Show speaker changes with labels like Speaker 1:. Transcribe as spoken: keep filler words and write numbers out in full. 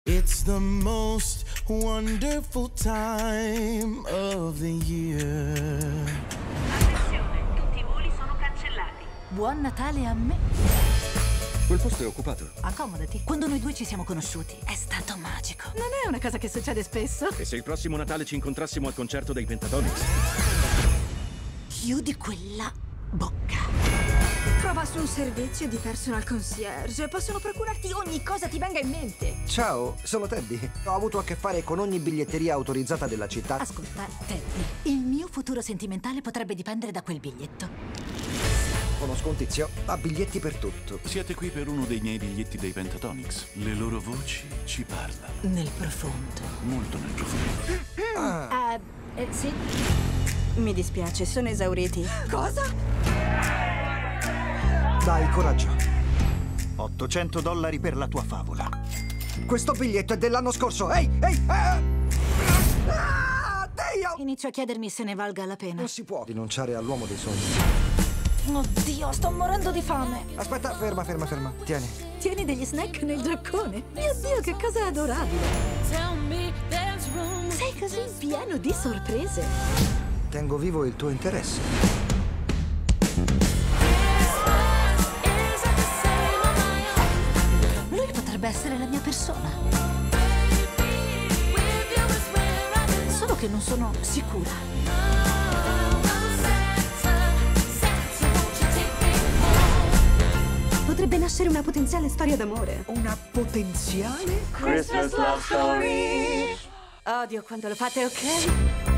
Speaker 1: It's the most wonderful time of the year.
Speaker 2: Attenzione, tutti i voli sono cancellati.
Speaker 3: Buon Natale a me.
Speaker 4: Quel posto è occupato.
Speaker 3: Accomodati. Quando noi due ci siamo conosciuti è stato magico. Non è una cosa che succede spesso.
Speaker 4: E se il prossimo Natale ci incontrassimo al concerto dei Pentatonix?
Speaker 3: Chiudi quella bocca.
Speaker 5: Prova su un servizio di personal concierge. Possono procurarti ogni cosa ti venga in mente.
Speaker 6: Ciao, sono Teddy. Ho avuto a che fare con ogni biglietteria autorizzata della città.
Speaker 3: Ascolta, Teddy, il mio futuro sentimentale potrebbe dipendere da quel biglietto.
Speaker 6: Conosco un tizio, ha biglietti per tutto.
Speaker 7: Siete qui per uno dei miei biglietti dei Pentatonix. Le loro voci ci parlano.
Speaker 3: Nel profondo.
Speaker 7: Molto nel profondo.
Speaker 5: Ah, eh, sì. Mi dispiace, sono esauriti. Cosa?
Speaker 6: Dai, coraggio.
Speaker 8: ottocento dollari per la tua favola.
Speaker 6: Questo biglietto è dell'anno scorso. Ehi, ehi! Eh. Ah, Dio!
Speaker 3: Inizio a chiedermi se ne valga la pena.
Speaker 6: Non si può rinunciare all'uomo dei sogni.
Speaker 3: Oddio, sto morendo di fame.
Speaker 6: Aspetta, ferma, ferma, ferma. Tieni.
Speaker 3: Tieni degli snack nel giaccone. Mio Dio, che cosa adorabile. Sei così pieno di sorprese.
Speaker 6: Tengo vivo il tuo interesse.
Speaker 3: Lui potrebbe essere la mia persona. Solo che non sono sicura.
Speaker 5: Potrebbe nascere una potenziale storia d'amore.
Speaker 6: Una potenziale?
Speaker 2: Christmas Love Story.
Speaker 5: Odio quando lo fate, ok?